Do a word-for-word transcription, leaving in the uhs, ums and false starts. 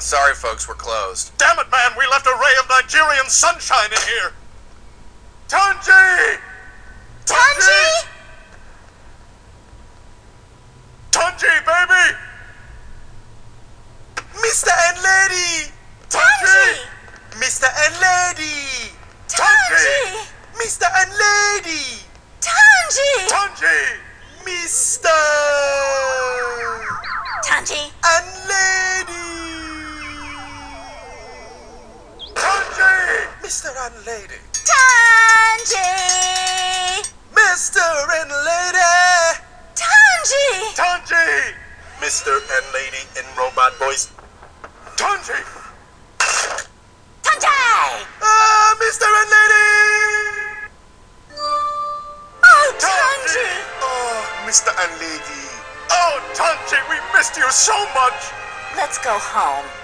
sorry folks, we're closed. Damn it, man, we left a ray of Nigerian sunshine in here! Tunji! Tunji! Tunji, baby! Mister and Lady! Tunji! Mister and Lady! Tunji! Mister and Lady! Tunji! Tunji! Mister Tunji! and Lady! Tunji! Mister and Lady! Tunji! Mister and Lady! Tunji! Tunji! Mister and Lady in robot voice. Tunji! Tunji! Ah, Mister and Lady! Oh, Tunji! Oh, Mister and Lady. Oh, Tunji, we missed you so much! Let's go home.